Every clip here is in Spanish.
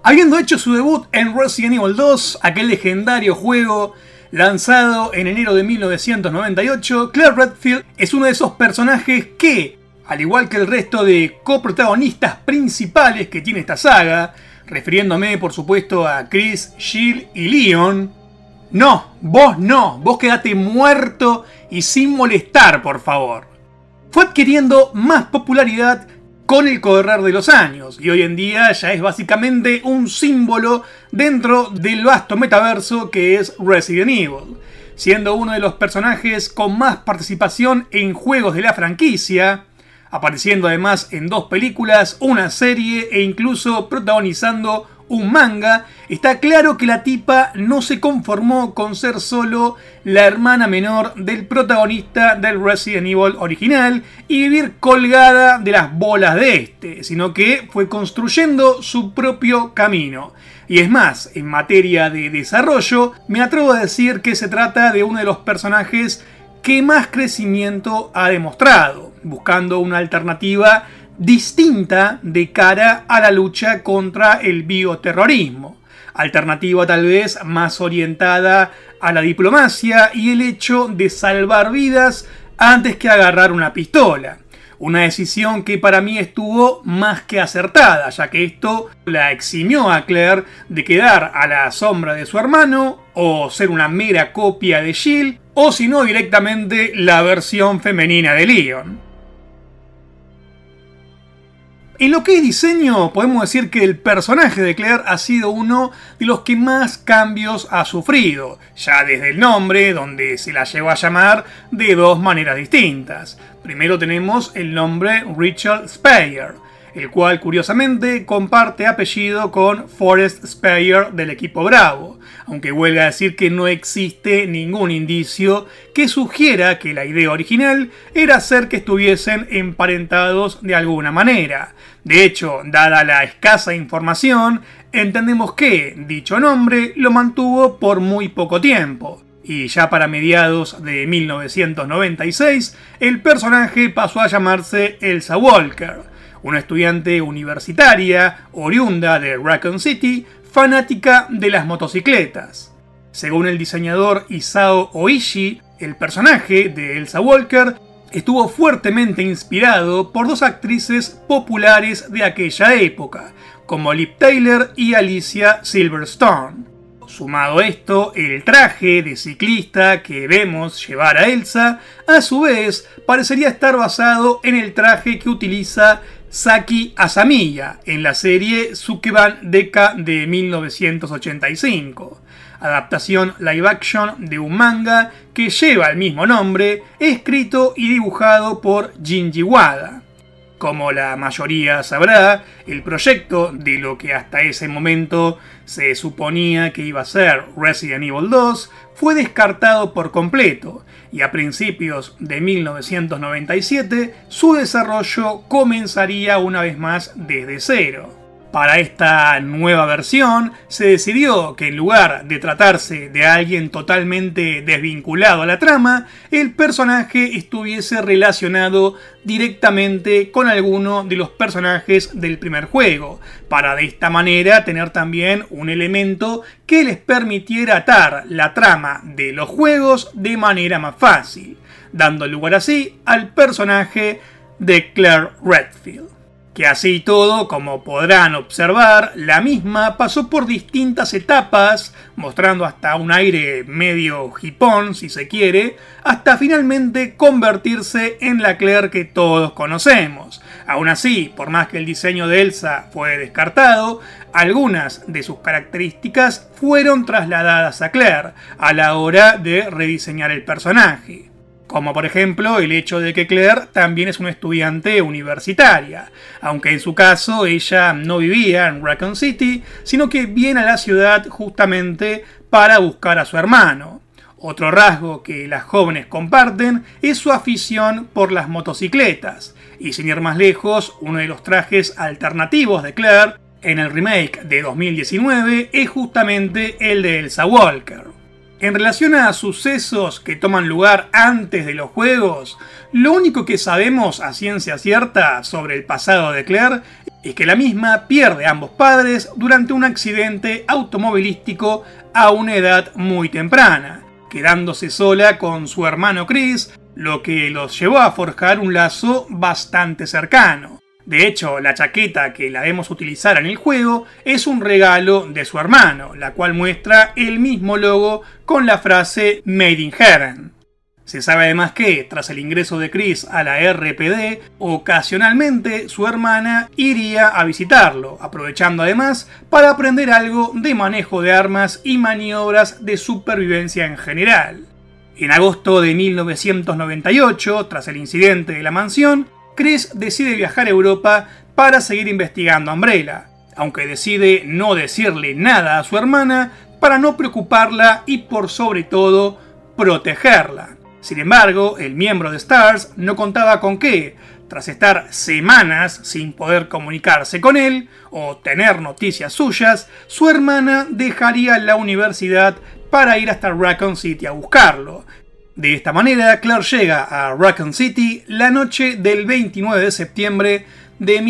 Habiendo hecho su debut en Resident Evil 2, aquel legendario juego lanzado en enero de 1998, Claire Redfield es uno de esos personajes que, al igual que el resto de coprotagonistas principales que tiene esta saga, refiriéndome por supuesto a Chris, Jill y Leon, no, vos quedate muerto y sin molestar, por favor. Fue adquiriendo más popularidad con el correr de los años, y hoy en día ya es básicamente un símbolo dentro del vasto metaverso que es Resident Evil, siendo uno de los personajes con más participación en juegos de la franquicia, apareciendo además en 2 películas, una serie e incluso protagonizando un manga. Está claro que la tipa no se conformó con ser solo la hermana menor del protagonista del Resident Evil original y vivir colgada de las bolas de este, sino que fue construyendo su propio camino. Y es más, en materia de desarrollo, me atrevo a decir que se trata de uno de los personajes que más crecimiento ha demostrado, buscando una alternativa distinta de cara a la lucha contra el bioterrorismo. Alternativa tal vez más orientada a la diplomacia y el hecho de salvar vidas antes que agarrar una pistola. Una decisión que para mí estuvo más que acertada, ya que esto la eximió a Claire de quedar a la sombra de su hermano, o ser una mera copia de Jill, o si no directamente la versión femenina de Leon. En lo que es diseño, podemos decir que el personaje de Claire ha sido uno de los que más cambios ha sufrido, ya desde el nombre, donde se la llegó a llamar de 2 maneras distintas. Primero tenemos el nombre Rachel Speyer, el cual curiosamente comparte apellido con Forrest Speyer del equipo Bravo, aunque huelga decir que no existe ningún indicio que sugiera que la idea original era hacer que estuviesen emparentados de alguna manera. De hecho, dada la escasa información, entendemos que dicho nombre lo mantuvo por muy poco tiempo. Y ya para mediados de 1996, el personaje pasó a llamarse Elsa Walker, una estudiante universitaria oriunda de Raccoon City, fanática de las motocicletas. Según el diseñador Isao Oishi, el personaje de Elsa Walker estuvo fuertemente inspirado por 2 actrices populares de aquella época, como Liv Tyler y Alicia Silverstone. Sumado a esto, el traje de ciclista que vemos llevar a Elsa, a su vez, parecería estar basado en el traje que utiliza Saki Asamiya en la serie Sukeban Deka de 1985, adaptación live action de un manga que lleva el mismo nombre, escrito y dibujado por Junji Wada. Como la mayoría sabrá, el proyecto de lo que hasta ese momento se suponía que iba a ser Resident Evil 2 fue descartado por completo, y a principios de 1997 su desarrollo comenzaría una vez más desde cero. Para esta nueva versión se decidió que en lugar de tratarse de alguien totalmente desvinculado a la trama, el personaje estuviese relacionado directamente con alguno de los personajes del primer juego, para de esta manera tener también un elemento que les permitiera atar la trama de los juegos de manera más fácil, dando lugar así al personaje de Claire Redfield. Que así y todo, como podrán observar, la misma pasó por distintas etapas, mostrando hasta un aire medio hipón, si se quiere, hasta finalmente convertirse en la Claire que todos conocemos. Aún así, por más que el diseño de Elsa fue descartado, algunas de sus características fueron trasladadas a Claire a la hora de rediseñar el personaje. Como por ejemplo el hecho de que Claire también es una estudiante universitaria, aunque en su caso ella no vivía en Raccoon City, sino que viene a la ciudad justamente para buscar a su hermano. Otro rasgo que las jóvenes comparten es su afición por las motocicletas, y sin ir más lejos, uno de los trajes alternativos de Claire en el remake de 2019 es justamente el de Elsa Walker. En relación a sucesos que toman lugar antes de los juegos, lo único que sabemos a ciencia cierta sobre el pasado de Claire es que la misma pierde a ambos padres durante un accidente automovilístico a una edad muy temprana, quedándose sola con su hermano Chris, lo que los llevó a forjar un lazo bastante cercano. De hecho, la chaqueta que la vemos utilizar en el juego es un regalo de su hermano, la cual muestra el mismo logo con la frase Made in Heaven. Se sabe además que, tras el ingreso de Chris a la RPD, ocasionalmente su hermana iría a visitarlo, aprovechando además para aprender algo de manejo de armas y maniobras de supervivencia en general. En agosto de 1998, tras el incidente de la mansión, Chris decide viajar a Europa para seguir investigando a Umbrella, aunque decide no decirle nada a su hermana para no preocuparla y por sobre todo protegerla. Sin embargo, el miembro de STARS no contaba con que, tras estar semanas sin poder comunicarse con él o tener noticias suyas, su hermana dejaría la universidad para ir hasta Raccoon City a buscarlo. De esta manera, Claire llega a Raccoon City la noche del 29 de septiembre de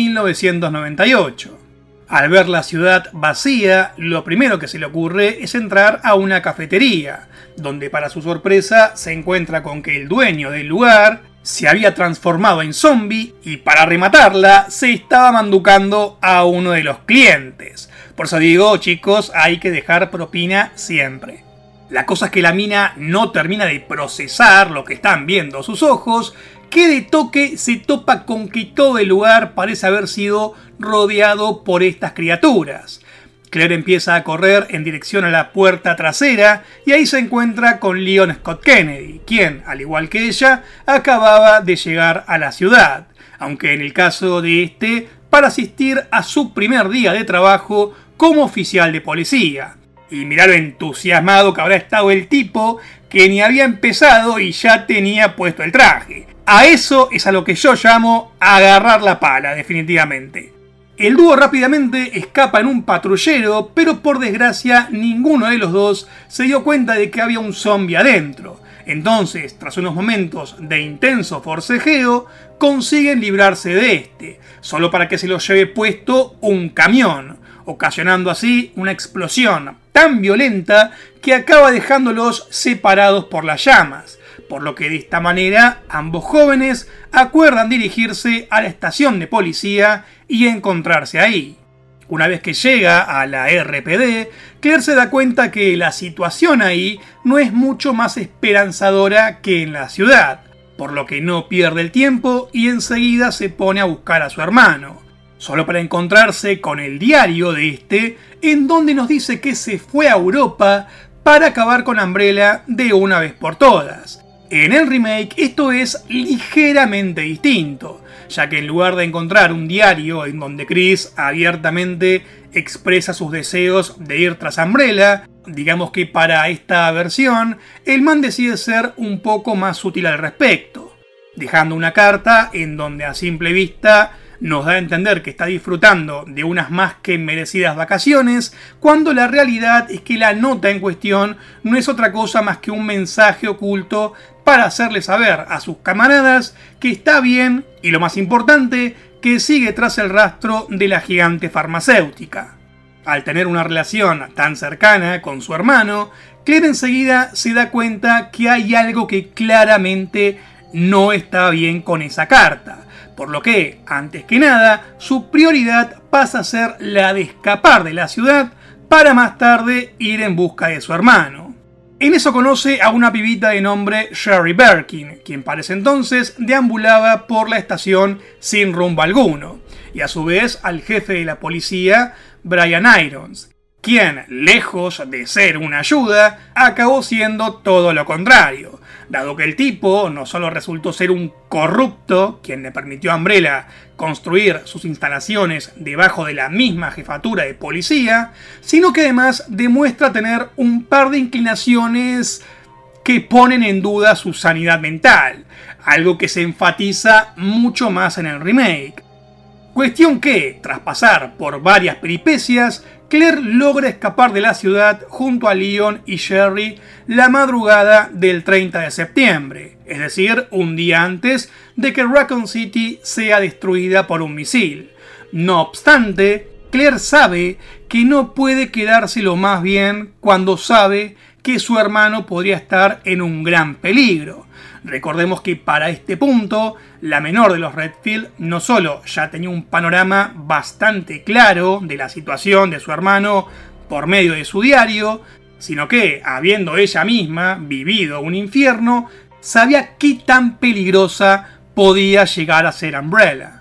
1998. Al ver la ciudad vacía, lo primero que se le ocurre es entrar a una cafetería, donde para su sorpresa se encuentra con que el dueño del lugar se había transformado en zombie y para rematarla se estaba manducando a uno de los clientes. Por eso digo, chicos, hay que dejar propina siempre. La cosa es que la mina no termina de procesar lo que están viendo sus ojos, que de toque se topa con que todo el lugar parece haber sido rodeado por estas criaturas. Claire empieza a correr en dirección a la puerta trasera y ahí se encuentra con Leon Scott Kennedy, quien, al igual que ella, acababa de llegar a la ciudad, aunque en el caso de este, para asistir a su primer día de trabajo como oficial de policía. Y mirá lo entusiasmado que habrá estado el tipo, que ni había empezado y ya tenía puesto el traje. A eso es a lo que yo llamo agarrar la pala, definitivamente. El dúo rápidamente escapa en un patrullero, pero por desgracia ninguno de los dos se dio cuenta de que había un zombie adentro. Entonces, tras unos momentos de intenso forcejeo, consiguen librarse de este, solo para que se lo lleve puesto un camión, ocasionando así una explosión tan violenta que acaba dejándolos separados por las llamas, por lo que de esta manera ambos jóvenes acuerdan dirigirse a la estación de policía y encontrarse ahí. Una vez que llega a la RPD, Claire se da cuenta que la situación ahí no es mucho más esperanzadora que en la ciudad, por lo que no pierde el tiempo y enseguida se pone a buscar a su hermano, solo para encontrarse con el diario de este, en donde nos dice que se fue a Europa para acabar con Umbrella de una vez por todas. En el remake esto es ligeramente distinto, ya que en lugar de encontrar un diario en donde Chris abiertamente expresa sus deseos de ir tras Umbrella, digamos que para esta versión, el man decide ser un poco más sutil al respecto, dejando una carta en donde a simple vista nos da a entender que está disfrutando de unas más que merecidas vacaciones, cuando la realidad es que la nota en cuestión no es otra cosa más que un mensaje oculto para hacerle saber a sus camaradas que está bien y, lo más importante, que sigue tras el rastro de la gigante farmacéutica. Al tener una relación tan cercana con su hermano, Claire enseguida se da cuenta que hay algo que claramente no está bien con esa carta, por lo que, antes que nada, su prioridad pasa a ser la de escapar de la ciudad para más tarde ir en busca de su hermano. En eso conoce a una pibita de nombre Sherry Birkin, quien para ese entonces deambulaba por la estación sin rumbo alguno, y a su vez al jefe de la policía, Brian Irons, quien, lejos de ser una ayuda, acabó siendo todo lo contrario, dado que el tipo no solo resultó ser un corrupto, quien le permitió a Umbrella construir sus instalaciones debajo de la misma jefatura de policía, sino que además demuestra tener un par de inclinaciones que ponen en duda su sanidad mental, algo que se enfatiza mucho más en el remake. Cuestión que, tras pasar por varias peripecias, Claire logra escapar de la ciudad junto a Leon y Sherry la madrugada del 30 de septiembre, es decir, un día antes de que Raccoon City sea destruida por un misil. No obstante, Claire sabe que no puede quedárselo más bien cuando sabe que su hermano podría estar en un gran peligro. Recordemos que para este punto, la menor de los Redfield no solo ya tenía un panorama bastante claro de la situación de su hermano por medio de su diario, sino que, habiendo ella misma vivido un infierno, sabía qué tan peligrosa podía llegar a ser Umbrella.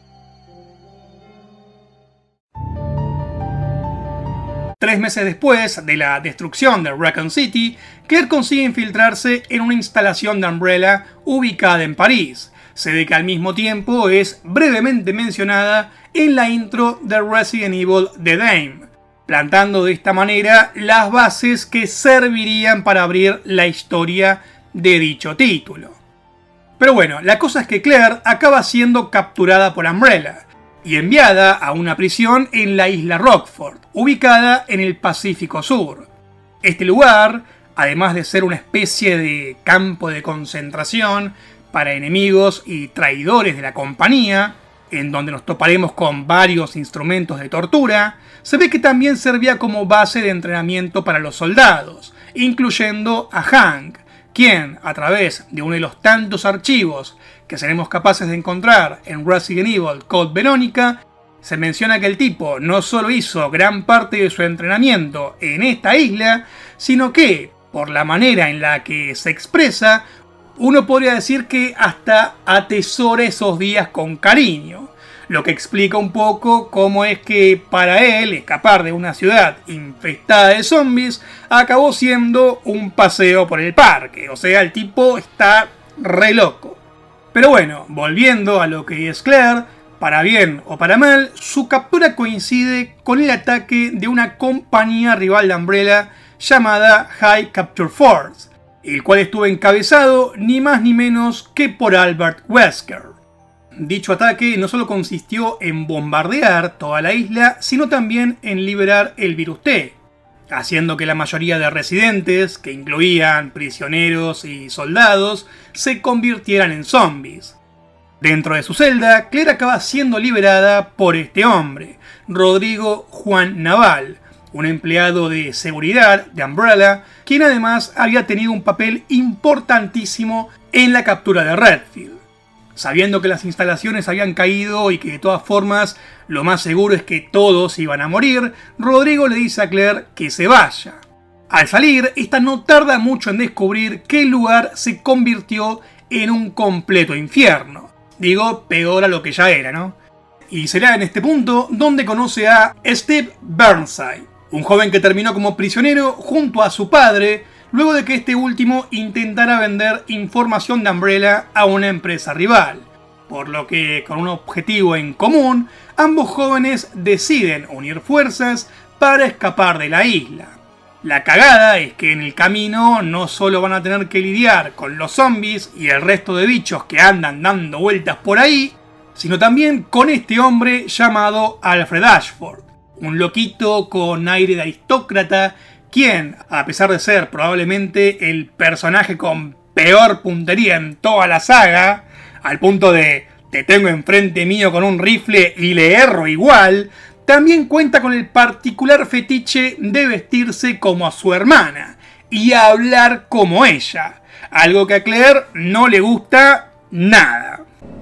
Tres meses después de la destrucción de Raccoon City, Claire consigue infiltrarse en una instalación de Umbrella ubicada en París, sede que al mismo tiempo es brevemente mencionada en la intro de Resident Evil The Dame, plantando de esta manera las bases que servirían para abrir la historia de dicho título. Pero bueno, la cosa es que Claire acaba siendo capturada por Umbrella y enviada a una prisión en la isla Rockford, ubicada en el Pacífico Sur. Este lugar, además de ser una especie de campo de concentración para enemigos y traidores de la compañía, en donde nos toparemos con varios instrumentos de tortura, se ve que también servía como base de entrenamiento para los soldados, incluyendo a Hank, quien, a través de uno de los tantos archivos que seremos capaces de encontrar en Resident Evil Code Verónica, se menciona que el tipo no solo hizo gran parte de su entrenamiento en esta isla, sino que, por la manera en la que se expresa, uno podría decir que hasta atesora esos días con cariño, lo que explica un poco cómo es que para él escapar de una ciudad infestada de zombies acabó siendo un paseo por el parque, o sea, el tipo está re loco. Pero bueno, volviendo a lo que es Claire, para bien o para mal, su captura coincide con el ataque de una compañía rival de Umbrella llamada High Capture Force, el cual estuvo encabezado ni más ni menos que por Albert Wesker. Dicho ataque no solo consistió en bombardear toda la isla, sino también en liberar el virus T, haciendo que la mayoría de residentes, que incluían prisioneros y soldados, se convirtieran en zombies. Dentro de su celda, Claire acaba siendo liberada por este hombre, Rodrigo Juan Naval, un empleado de seguridad de Umbrella, quien además había tenido un papel importantísimo en la captura de Redfield. Sabiendo que las instalaciones habían caído y que de todas formas lo más seguro es que todos iban a morir, Rodrigo le dice a Claire que se vaya. Al salir, esta no tarda mucho en descubrir que el lugar se convirtió en un completo infierno. Digo, peor a lo que ya era, ¿no? Y será en este punto donde conoce a Steve Burnside, un joven que terminó como prisionero junto a su padre, luego de que este último intentara vender información de Umbrella a una empresa rival, por lo que, con un objetivo en común, ambos jóvenes deciden unir fuerzas para escapar de la isla. La cagada es que en el camino no solo van a tener que lidiar con los zombies y el resto de bichos que andan dando vueltas por ahí, sino también con este hombre llamado Alfred Ashford, un loquito con aire de aristócrata, quien, a pesar de ser probablemente el personaje con peor puntería en toda la saga, al punto de te tengo enfrente mío con un rifle y le erro igual, también cuenta con el particular fetiche de vestirse como a su hermana y hablar como ella, algo que a Claire no le gusta nada.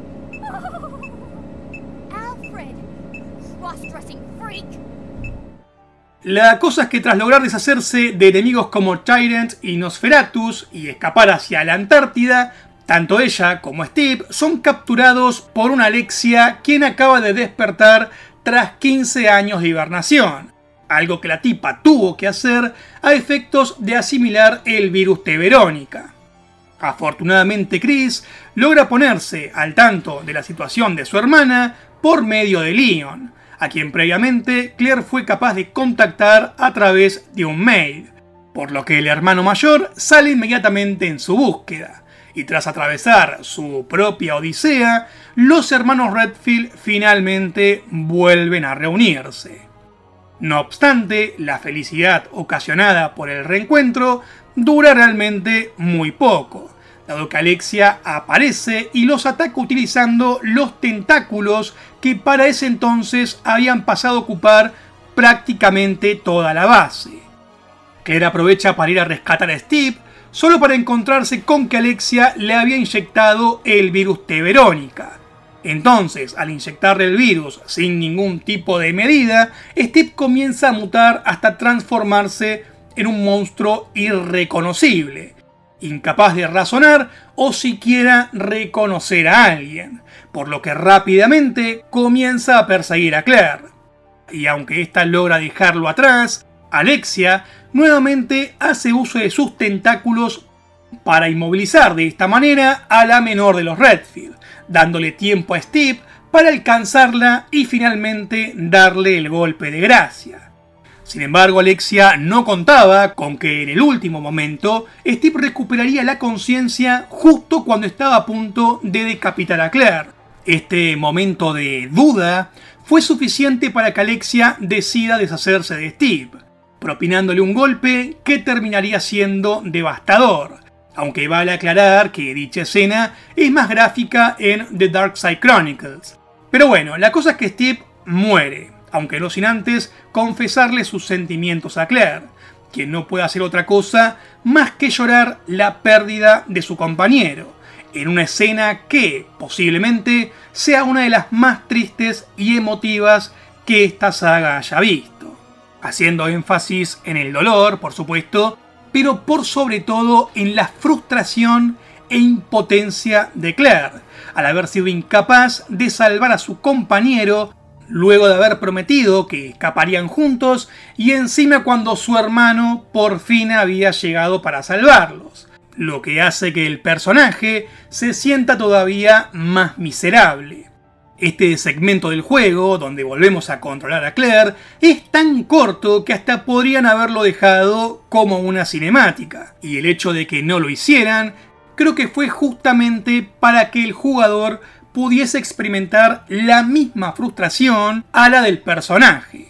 La cosa es que tras lograr deshacerse de enemigos como Tyrant y Nosferatus y escapar hacia la Antártida, tanto ella como Steve son capturados por una Alexia, quien acaba de despertar tras 15 años de hibernación, algo que la tipa tuvo que hacer a efectos de asimilar el virus T. Verónica. Afortunadamente Chris logra ponerse al tanto de la situación de su hermana por medio de Leon, a quien previamente Claire fue capaz de contactar a través de un mail, por lo que el hermano mayor sale inmediatamente en su búsqueda, y tras atravesar su propia odisea, los hermanos Redfield finalmente vuelven a reunirse. No obstante, la felicidad ocasionada por el reencuentro dura realmente muy poco, dado que Alexia aparece y los ataca utilizando los tentáculos que para ese entonces habían pasado a ocupar prácticamente toda la base. Claire aprovecha para ir a rescatar a Steve, solo para encontrarse con que Alexia le había inyectado el virus T. Verónica. Entonces, al inyectarle el virus sin ningún tipo de medida, Steve comienza a mutar hasta transformarse en un monstruo irreconocible, incapaz de razonar o siquiera reconocer a alguien, por lo que rápidamente comienza a perseguir a Claire. Y aunque ésta logra dejarlo atrás, Alexia nuevamente hace uso de sus tentáculos para inmovilizar de esta manera a la menor de los Redfield, dándole tiempo a Steve para alcanzarla y finalmente darle el golpe de gracia. Sin embargo, Alexia no contaba con que en el último momento Steve recuperaría la conciencia justo cuando estaba a punto de decapitar a Claire. Este momento de duda fue suficiente para que Alexia decida deshacerse de Steve, propinándole un golpe que terminaría siendo devastador, aunque vale aclarar que dicha escena es más gráfica en The Dark Side Chronicles. Pero bueno, la cosa es que Steve muere, aunque no sin antes confesarle sus sentimientos a Claire, quien no puede hacer otra cosa más que llorar la pérdida de su compañero, en una escena que posiblemente sea una de las más tristes y emotivas que esta saga haya visto, haciendo énfasis en el dolor, por supuesto, pero por sobre todo en la frustración e impotencia de Claire, al haber sido incapaz de salvar a su compañero luego de haber prometido que escaparían juntos y encima cuando su hermano por fin había llegado para salvarlos, lo que hace que el personaje se sienta todavía más miserable. Este segmento del juego, donde volvemos a controlar a Claire, es tan corto que hasta podrían haberlo dejado como una cinemática, y el hecho de que no lo hicieran, creo que fue justamente para que el jugador pudiese experimentar la misma frustración a la del personaje.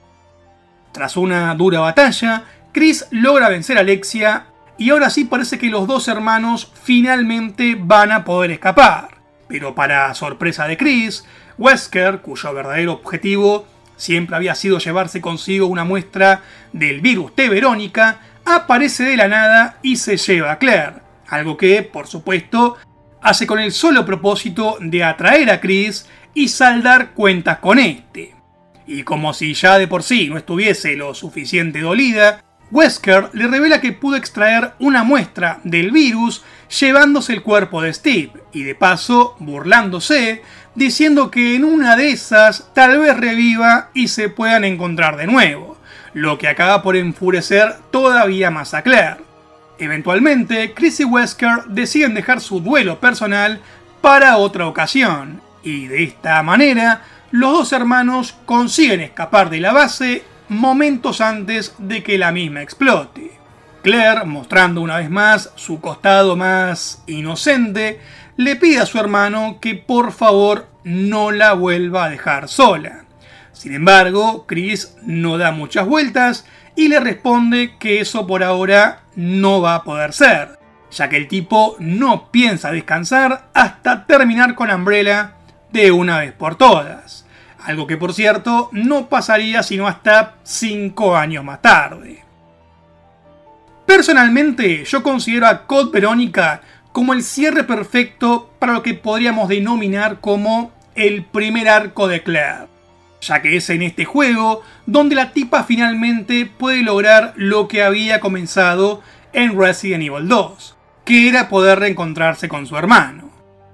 Tras una dura batalla, Chris logra vencer a Alexia, y ahora sí parece que los dos hermanos finalmente van a poder escapar. Pero para sorpresa de Chris, Wesker, cuyo verdadero objetivo siempre había sido llevarse consigo una muestra del virus T. Verónica, aparece de la nada y se lleva a Claire. Algo que, por supuesto, hace con el solo propósito de atraer a Chris y saldar cuentas con este. Y como si ya de por sí no estuviese lo suficiente dolida, Wesker le revela que pudo extraer una muestra del virus llevándose el cuerpo de Steve, y de paso burlándose, diciendo que en una de esas tal vez reviva y se puedan encontrar de nuevo, lo que acaba por enfurecer todavía más a Claire. Eventualmente, Chris y Wesker deciden dejar su duelo personal para otra ocasión, y de esta manera los dos hermanos consiguen escapar de la base momentos antes de que la misma explote. Claire, mostrando una vez más su costado más inocente, le pide a su hermano que por favor no la vuelva a dejar sola. Sin embargo, Chris no da muchas vueltas y le responde que eso por ahora no va a poder ser, ya que el tipo no piensa descansar hasta terminar con Umbrella de una vez por todas. Algo que por cierto no pasaría sino hasta 5 años más tarde. Personalmente yo considero a Code Verónica como el cierre perfecto para lo que podríamos denominar como el primer arco de Claire, ya que es en este juego donde la tipa finalmente puede lograr lo que había comenzado en Resident Evil 2, que era poder reencontrarse con su hermano.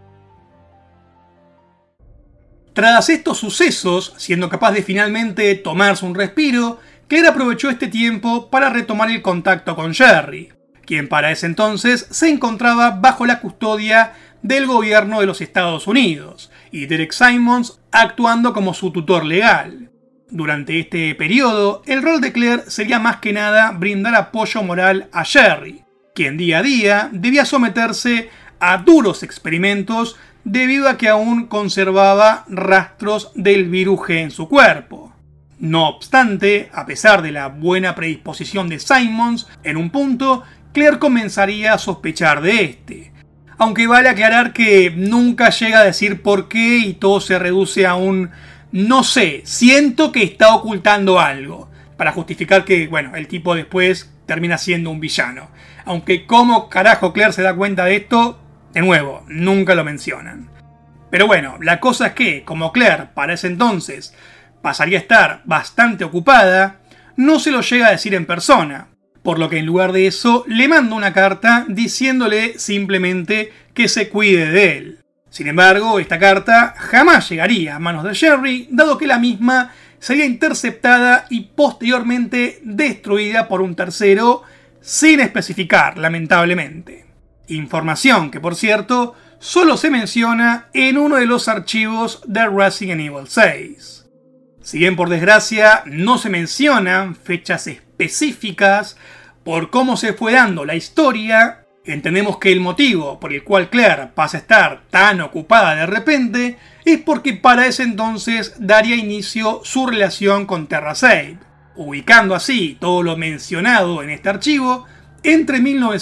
Tras estos sucesos, siendo capaz de finalmente tomarse un respiro, Claire aprovechó este tiempo para retomar el contacto con Jerry, quien para ese entonces se encontraba bajo la custodia del gobierno de los Estados Unidos, y Derek Simmons actuando como su tutor legal. Durante este periodo, el rol de Claire sería más que nada brindar apoyo moral a Jerry, quien día a día debía someterse a duros experimentos debido a que aún conservaba rastros del virus G en su cuerpo. No obstante, a pesar de la buena predisposición de Simmons, en un punto, Claire comenzaría a sospechar de este. Aunque vale aclarar que nunca llega a decir por qué y todo se reduce a un no sé, siento que está ocultando algo, para justificar que, bueno, el tipo después termina siendo un villano. Aunque cómo carajo Claire se da cuenta de esto, de nuevo, nunca lo mencionan. Pero bueno, la cosa es que, como Claire para ese entonces pasaría a estar bastante ocupada, no se lo llega a decir en persona, por lo que en lugar de eso le manda una carta diciéndole simplemente que se cuide de él. Sin embargo, esta carta jamás llegaría a manos de Sherry, dado que la misma sería interceptada y posteriormente destruida por un tercero, sin especificar, lamentablemente. Información que, por cierto, solo se menciona en uno de los archivos de Resident Evil 6. Si bien por desgracia no se mencionan fechas específicas por cómo se fue dando la historia, entendemos que el motivo por el cual Claire pasa a estar tan ocupada de repente es porque para ese entonces daría inicio su relación con TerraSave, ubicando así todo lo mencionado en este archivo entre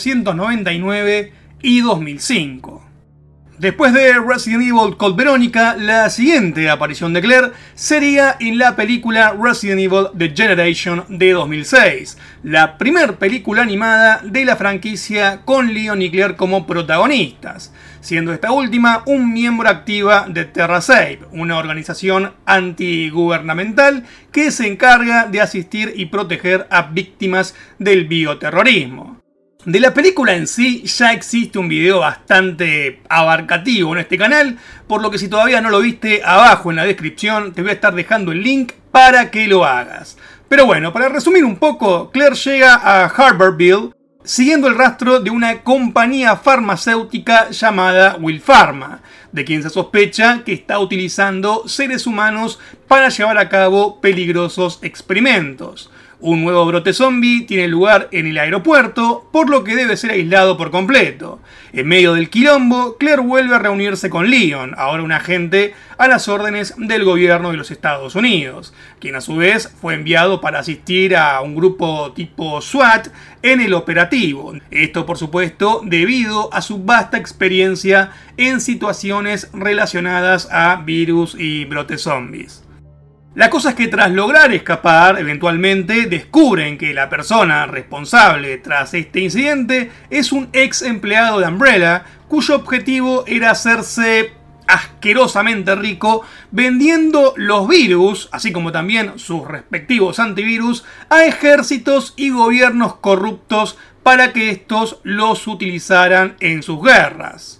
1999 y 2005. Después de Resident Evil Code Veronica, la siguiente aparición de Claire sería en la película Resident Evil The Generation de 2006, la primera película animada de la franquicia con Leon y Claire como protagonistas, siendo esta última un miembro activa de TerraSave, una organización antigubernamental que se encarga de asistir y proteger a víctimas del bioterrorismo. De la película en sí ya existe un video bastante abarcativo en este canal, por lo que si todavía no lo viste, abajo en la descripción te voy a estar dejando el link para que lo hagas. Pero bueno, para resumir un poco, Claire llega a Harborville siguiendo el rastro de una compañía farmacéutica llamada Will Pharma, de quien se sospecha que está utilizando seres humanos para llevar a cabo peligrosos experimentos. Un nuevo brote zombie tiene lugar en el aeropuerto, por lo que debe ser aislado por completo. En medio del quilombo, Claire vuelve a reunirse con Leon, ahora un agente a las órdenes del gobierno de los Estados Unidos, quien a su vez fue enviado para asistir a un grupo tipo SWAT en el operativo. Esto, por supuesto, debido a su vasta experiencia en situaciones relacionadas a virus y brotes zombies. La cosa es que tras lograr escapar, eventualmente descubren que la persona responsable tras este incidente es un ex empleado de Umbrella, cuyo objetivo era hacerse asquerosamente rico vendiendo los virus, así como también sus respectivos antivirus, a ejércitos y gobiernos corruptos para que estos los utilizaran en sus guerras.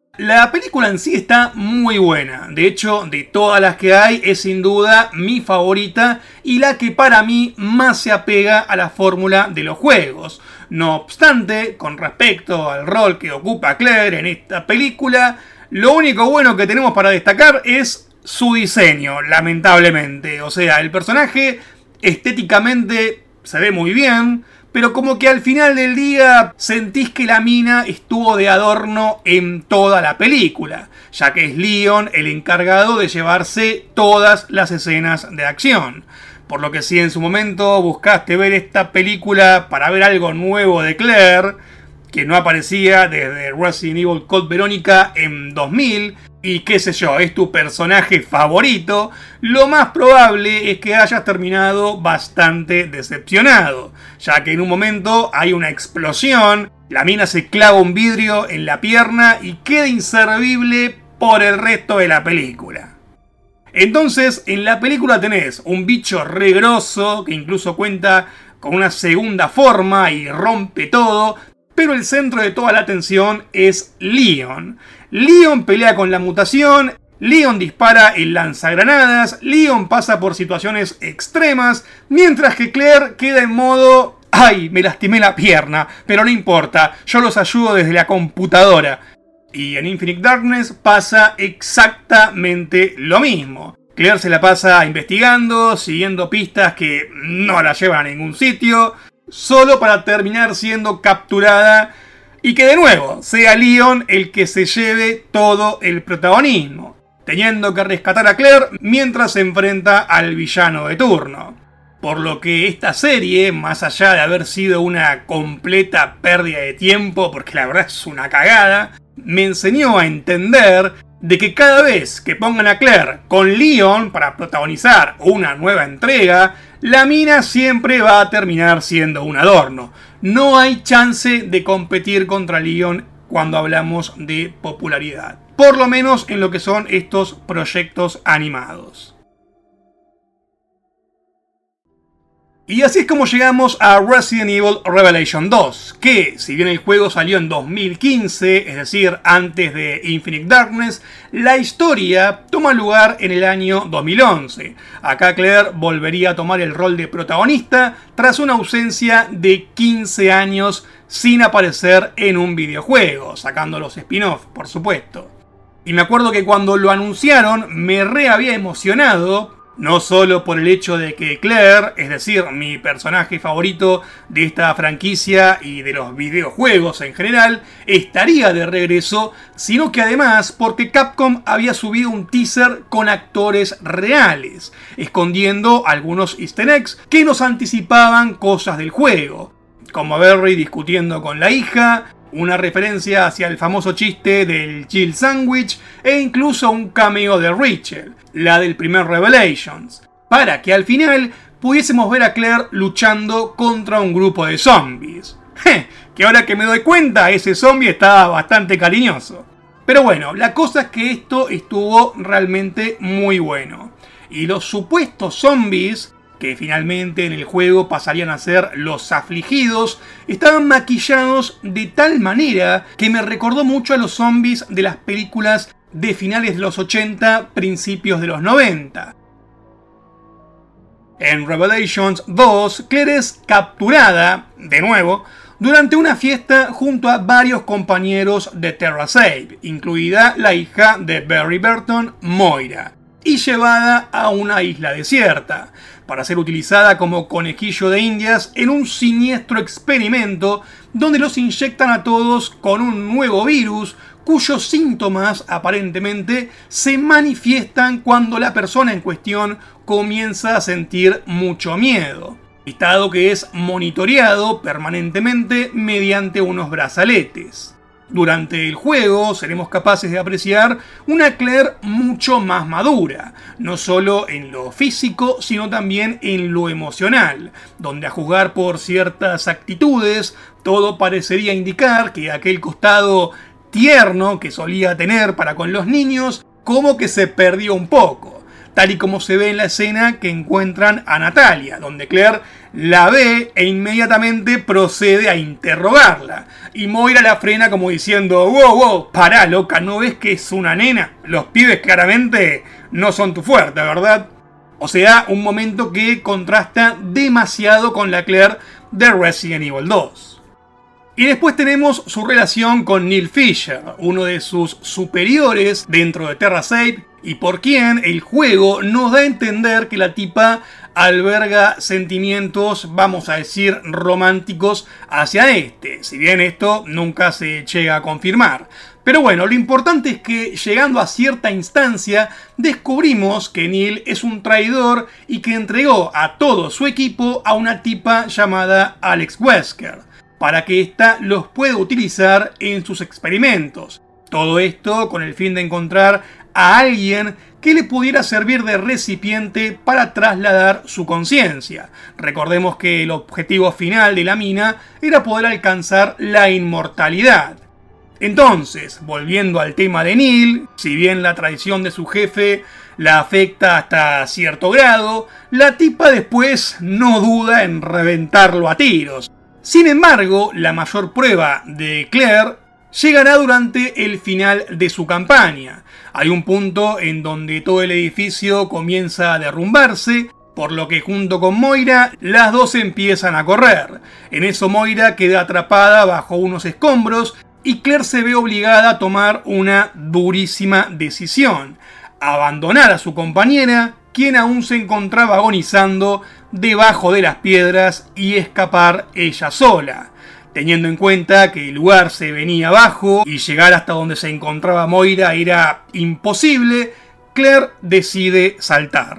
La película en sí está muy buena, de hecho de todas las que hay es sin duda mi favorita y la que para mí más se apega a la fórmula de los juegos. No obstante, con respecto al rol que ocupa Claire en esta película, lo único bueno que tenemos para destacar es su diseño, lamentablemente. O sea, el personaje estéticamente se ve muy bien, pero como que al final del día sentís que la mina estuvo de adorno en toda la película, ya que es Leon el encargado de llevarse todas las escenas de acción. Por lo que si en su momento buscaste ver esta película para ver algo nuevo de Claire, que no aparecía desde Resident Evil Code Veronica en 2000, y qué sé yo, es tu personaje favorito, lo más probable es que hayas terminado bastante decepcionado, ya que en un momento hay una explosión, la mina se clava un vidrio en la pierna y queda inservible por el resto de la película. Entonces, en la película tenés un bicho re grosso que incluso cuenta con una segunda forma y rompe todo, pero el centro de toda la atención es Leon. Leon pelea con la mutación, Leon dispara el lanzagranadas, Leon pasa por situaciones extremas, mientras que Claire queda en modo ¡ay, me lastimé la pierna! Pero no importa, yo los ayudo desde la computadora. Y en Infinite Darkness pasa exactamente lo mismo. Claire se la pasa investigando, siguiendo pistas que no la llevan a ningún sitio, solo para terminar siendo capturada y que de nuevo sea Leon el que se lleve todo el protagonismo. teniendo que rescatar a Claire mientras se enfrenta al villano de turno. Por lo que esta serie, más allá de haber sido una completa pérdida de tiempo, porque la verdad es una cagada, me enseñó a entender de que cada vez que pongan a Claire con Leon para protagonizar una nueva entrega, la mina siempre va a terminar siendo un adorno. No hay chance de competir contra Leon cuando hablamos de popularidad. Por lo menos en lo que son estos proyectos animados. Y así es como llegamos a Resident Evil Revelation 2, que si bien el juego salió en 2015, es decir, antes de Infinite Darkness, la historia toma lugar en el año 2011. Acá Claire volvería a tomar el rol de protagonista tras una ausencia de 15 años sin aparecer en un videojuego, sacando los spin-off, por supuesto. Y me acuerdo que cuando lo anunciaron me había emocionado. No solo por el hecho de que Claire, es decir, mi personaje favorito de esta franquicia y de los videojuegos en general, estaría de regreso, sino que además porque Capcom había subido un teaser con actores reales, escondiendo algunos easter eggs que nos anticipaban cosas del juego, como a Barry discutiendo con la hija, una referencia hacia el famoso chiste del Jill Sandwich e incluso un cameo de Rachel, la del primer Revelations, para que al final pudiésemos ver a Claire luchando contra un grupo de zombies. Que ahora que me doy cuenta, ese zombie estaba bastante cariñoso. Pero bueno, la cosa es que esto estuvo realmente muy bueno. Y los supuestos zombies, que finalmente en el juego pasarían a ser los afligidos, estaban maquillados de tal manera que me recordó mucho a los zombies de las películas de finales de los 80, principios de los 90. En Revelations 2, Claire es capturada, de nuevo, durante una fiesta junto a varios compañeros de TerraSave, incluida la hija de Barry Burton, Moira, y llevada a una isla desierta, para ser utilizada como conejillo de indias en un siniestro experimento donde los inyectan a todos con un nuevo virus cuyos síntomas aparentemente se manifiestan cuando la persona en cuestión comienza a sentir mucho miedo, estado que es monitoreado permanentemente mediante unos brazaletes. Durante el juego seremos capaces de apreciar una Claire mucho más madura, no solo en lo físico, sino también en lo emocional, donde a juzgar por ciertas actitudes, todo parecería indicar que aquel costado tierno que solía tener para con los niños, como que se perdió un poco, tal y como se ve en la escena que encuentran a Natalia, donde Claire la ve e inmediatamente procede a interrogarla. Y Moira la frena como diciendo: wow, pará loca, ¿no ves que es una nena? Los pibes claramente no son tu fuerte, ¿verdad? O sea, un momento que contrasta demasiado con la Claire de Resident Evil 2. Y después tenemos su relación con Neil Fisher, uno de sus superiores dentro de TerraSave, y por quien el juego nos da a entender que la tipa alberga sentimientos, vamos a decir, románticos hacia este, si bien esto nunca se llega a confirmar. Pero bueno, lo importante es que llegando a cierta instancia descubrimos que Neil es un traidor y que entregó a todo su equipo a una tipa llamada Alex Wesker, para que ésta los pueda utilizar en sus experimentos. Todo esto con el fin de encontrar a alguien que le pudiera servir de recipiente para trasladar su conciencia. Recordemos que el objetivo final de la mina era poder alcanzar la inmortalidad. Entonces, volviendo al tema de Neil, si bien la traición de su jefe la afecta hasta cierto grado, la tipa después no duda en reventarlo a tiros. Sin embargo, la mayor prueba de Claire llegará durante el final de su campaña. Hay un punto en donde todo el edificio comienza a derrumbarse, por lo que junto con Moira, las dos empiezan a correr. En eso Moira queda atrapada bajo unos escombros y Claire se ve obligada a tomar una durísima decisión: abandonar a su compañera, quien aún se encontraba agonizando debajo de las piedras, y escapar ella sola. Teniendo en cuenta que el lugar se venía abajo y llegar hasta donde se encontraba Moira era imposible, Claire decide saltar.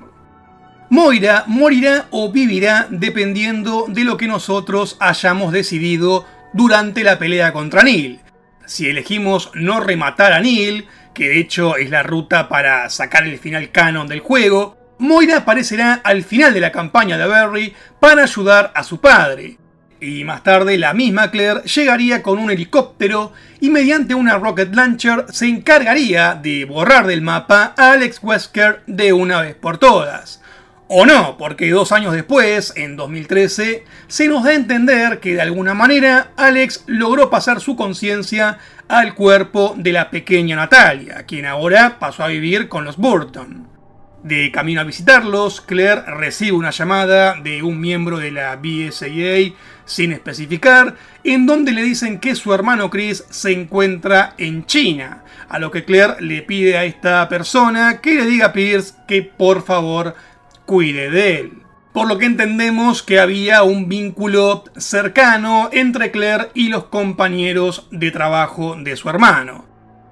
Moira morirá o vivirá dependiendo de lo que nosotros hayamos decidido durante la pelea contra Neil. Si elegimos no rematar a Neil, que de hecho es la ruta para sacar el final canon del juego, Moira aparecerá al final de la campaña de Barry para ayudar a su padre. Y más tarde la misma Claire llegaría con un helicóptero y mediante una rocket launcher se encargaría de borrar del mapa a Alex Wesker de una vez por todas. O no, porque 2 años después, en 2013, se nos da a entender que de alguna manera Alex logró pasar su conciencia al cuerpo de la pequeña Natalia, quien ahora pasó a vivir con los Burton. De camino a visitarlos, Claire recibe una llamada de un miembro de la BSAA sin especificar, en donde le dicen que su hermano Chris se encuentra en China, a lo que Claire le pide a esta persona que le diga a Pierce que por favor cuide de él. Por lo que entendemos que había un vínculo cercano entre Claire y los compañeros de trabajo de su hermano.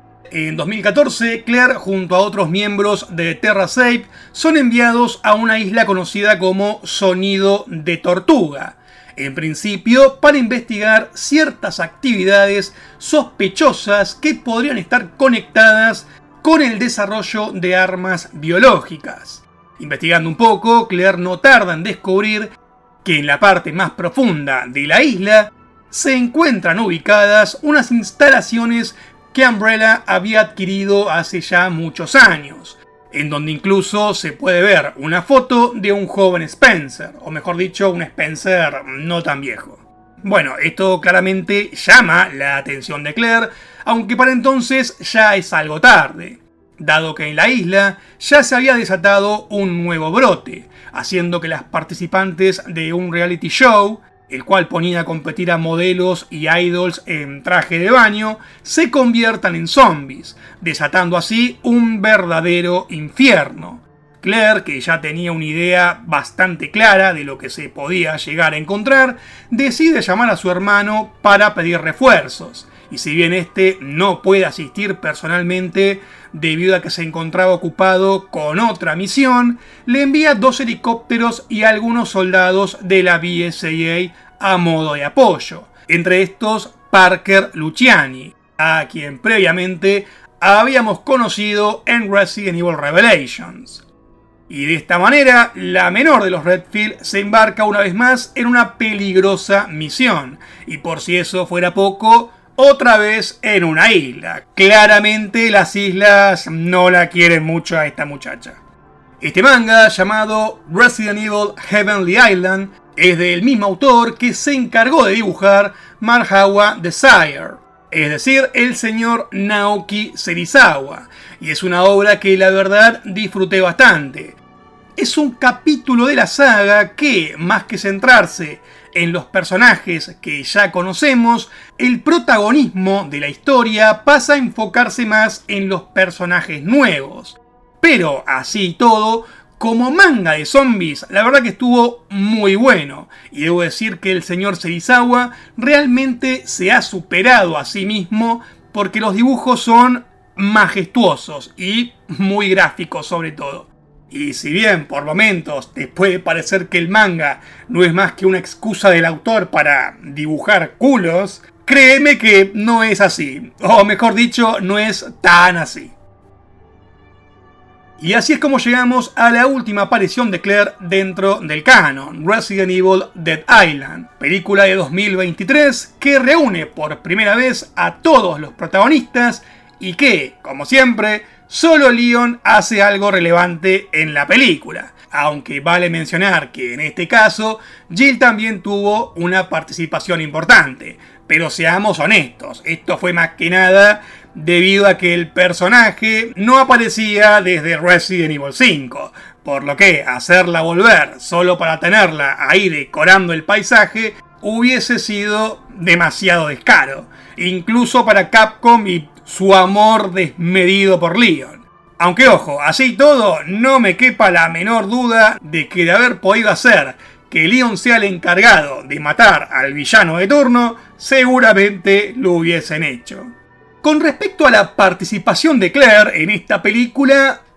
En 2014, Claire junto a otros miembros de TerraSafe son enviados a una isla conocida como Sonido de Tortuga, en principio para investigar ciertas actividades sospechosas que podrían estar conectadas con el desarrollo de armas biológicas. Investigando un poco, Claire no tarda en descubrir que en la parte más profunda de la isla se encuentran ubicadas unas instalaciones que Umbrella había adquirido hace ya muchos años, en donde incluso se puede ver una foto de un joven Spencer, o mejor dicho, un Spencer no tan viejo. Bueno, esto claramente llama la atención de Claire, aunque para entonces ya es algo tarde, dado que en la isla ya se había desatado un nuevo brote, haciendo que las participantes de un reality show, el cual ponía a competir a modelos y idols en traje de baño, se conviertan en zombies, desatando así un verdadero infierno. Claire, que ya tenía una idea bastante clara de lo que se podía llegar a encontrar, decide llamar a su hermano para pedir refuerzos, y si bien este no puede asistir personalmente debido a que se encontraba ocupado con otra misión, le envía 2 helicópteros y algunos soldados de la BSAA a modo de apoyo, entre estos Parker Luciani, a quien previamente habíamos conocido en Resident Evil Revelations. Y de esta manera, la menor de los Redfield se embarca una vez más en una peligrosa misión, y por si eso fuera poco, otra vez en una isla. Claramente las islas no la quieren mucho a esta muchacha. Este manga, llamado Resident Evil Heavenly Island, es del mismo autor que se encargó de dibujar Marhawa Desire, es decir, el señor Naoki Serizawa, y es una obra que la verdad disfruté bastante. Es un capítulo de la saga que, más que centrarse en los personajes que ya conocemos, el protagonismo de la historia pasa a enfocarse más en los personajes nuevos. Pero así y todo, como manga de zombies, la verdad que estuvo muy bueno. Y debo decir que el señor Serizawa realmente se ha superado a sí mismo porque los dibujos son majestuosos y muy gráficos sobre todo. Y si bien por momentos te puede parecer que el manga no es más que una excusa del autor para dibujar culos, créeme que no es así. O mejor dicho, no es tan así. Y así es como llegamos a la última aparición de Claire dentro del canon, Resident Evil Dead Island, película de 2023 que reúne por primera vez a todos los protagonistas y que, como siempre, solo Leon hace algo relevante en la película. Aunque vale mencionar que en este caso, Jill también tuvo una participación importante. Pero seamos honestos, esto fue más que nada debido a que el personaje no aparecía desde Resident Evil 5. Por lo que hacerla volver solo para tenerla ahí decorando el paisaje hubiese sido demasiado descaro. Incluso para Capcom y su amor desmedido por Leon. Aunque ojo, así y todo, no me quepa la menor duda de que de haber podido hacer que Leon sea el encargado de matar al villano de turno, seguramente lo hubiesen hecho. Con respecto a la participación de Claire en esta película,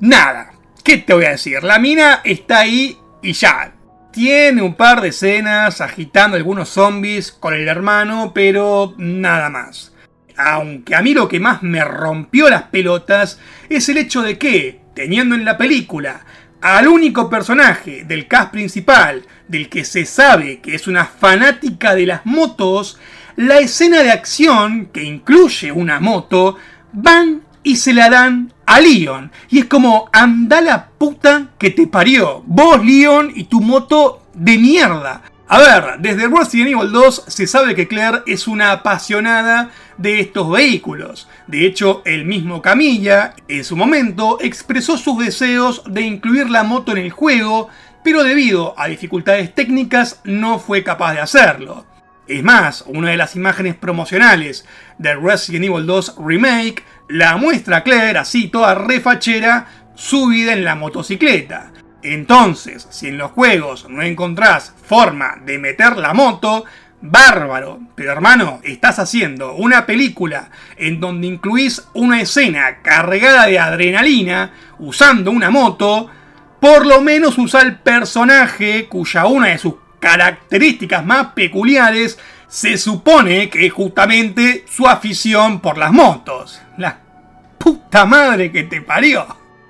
Nada. ¿Qué te voy a decir? La mina está ahí y ya. Tiene un par de escenas agitando algunos zombies con el hermano, pero nada más. Aunque a mí lo que más me rompió las pelotas es el hecho de que, teniendo en la película al único personaje del cast principal, del que se sabe que es una fanática de las motos, la escena de acción, que incluye una moto, van y se la dan a Leon. Y es como, anda la puta que te parió. Vos, Leon, y tu moto de mierda. A ver, desde Resident Evil 2 se sabe que Claire es una apasionada de estos vehículos. De hecho, el mismo Camilla, en su momento, expresó sus deseos de incluir la moto en el juego, pero debido a dificultades técnicas no fue capaz de hacerlo. Es más, una de las imágenes promocionales de Resident Evil 2 Remake la muestra a Claire así toda refachera subida en la motocicleta. Entonces, si en los juegos no encontrás forma de meter la moto, bárbaro. Pero hermano, estás haciendo una película en donde incluís una escena cargada de adrenalina usando una moto, por lo menos usa el personaje cuya una de sus características más peculiares se supone que es justamente su afición por las motos. La puta madre que te parió.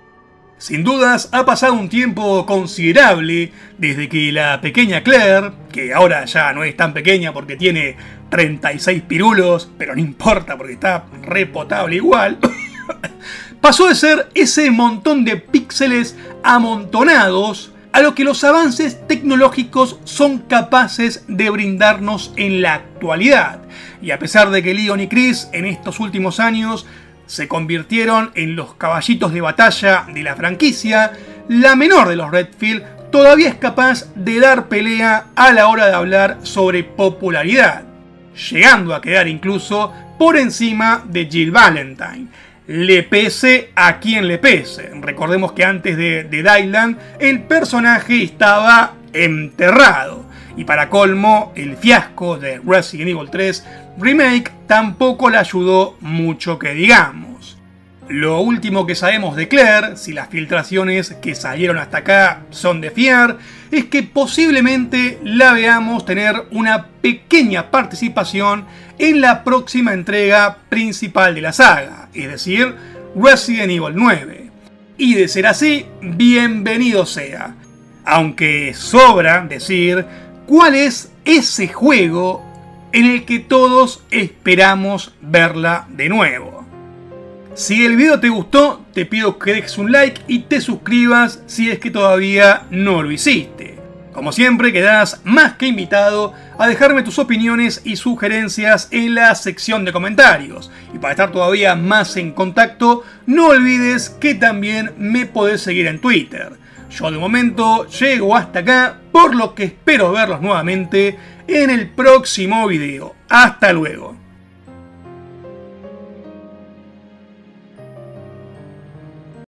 Sin dudas ha pasado un tiempo considerable desde que la pequeña Claire, que ahora ya no es tan pequeña porque tiene 36 pirulos, pero no importa porque está re potable igual, pasó de ser ese montón de píxeles amontonados a lo que los avances tecnológicos son capaces de brindarnos en la actualidad. Y a pesar de que Leon y Chris en estos últimos años se convirtieron en los caballitos de batalla de la franquicia, la menor de los Redfield todavía es capaz de dar pelea a la hora de hablar sobre popularidad, llegando a quedar incluso por encima de Jill Valentine. Le pese a quien le pese. Recordemos que antes de Dylan el personaje estaba enterrado. Y para colmo, el fiasco de Resident Evil 3 Remake tampoco le ayudó mucho que digamos. Lo último que sabemos de Claire, si las filtraciones que salieron hasta acá son de fiar, es que posiblemente la veamos tener una pequeña participación en la próxima entrega principal de la saga, es decir, Resident Evil 9. Y de ser así, bienvenido sea. Aunque sobra decir cuál es ese juego en el que todos esperamos verla de nuevo. Si el video te gustó, te pido que dejes un like y te suscribas si es que todavía no lo hiciste. Como siempre, quedarás más que invitado a dejarme tus opiniones y sugerencias en la sección de comentarios. Y para estar todavía más en contacto, no olvides que también me podés seguir en Twitter. Yo de momento llego hasta acá, por lo que espero verlos nuevamente en el próximo video. Hasta luego.